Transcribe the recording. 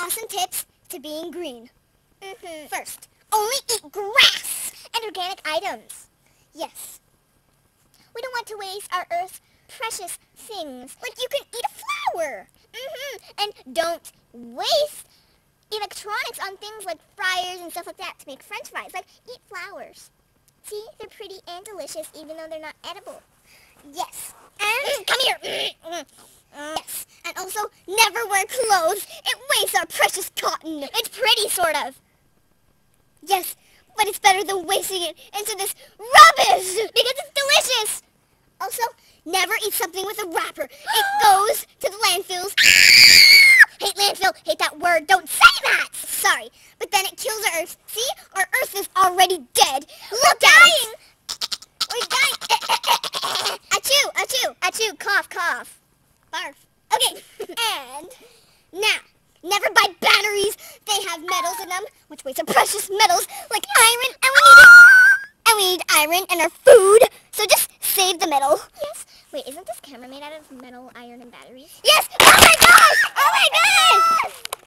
awesome tips to being green. First, only eat grass and organic items. Yes. We don't want to waste our Earth's precious things. Like you can eat a flower. And don't waste electronics on things like fryers and stuff like that to make french fries. Like, eat flowers. See, they're pretty and delicious even though they're not edible. Yes. And come here. Yes. And also, never wear clothes. It wastes our precious cotton. It's pretty, sort of. Yes, but it's better than wasting it into this rubbish because it's delicious. Also, never eat something with a wrapper. It goes to the landfills. Hate landfill. Hate that word. Don't say that. Sorry, but then it kills our Earth. See? Our Earth is already dead. We're dying. We're dying. Achoo, achoo, achoo, cough, cough. Barf. Okay, and now, never buy batteries. They have metals in them, which waste our precious metals like iron, and we need it. And we need iron in our food, so just save the metal. Yes. Wait, isn't this camera made out of metal, iron, and batteries? Yes! Oh my gosh! Oh my gosh!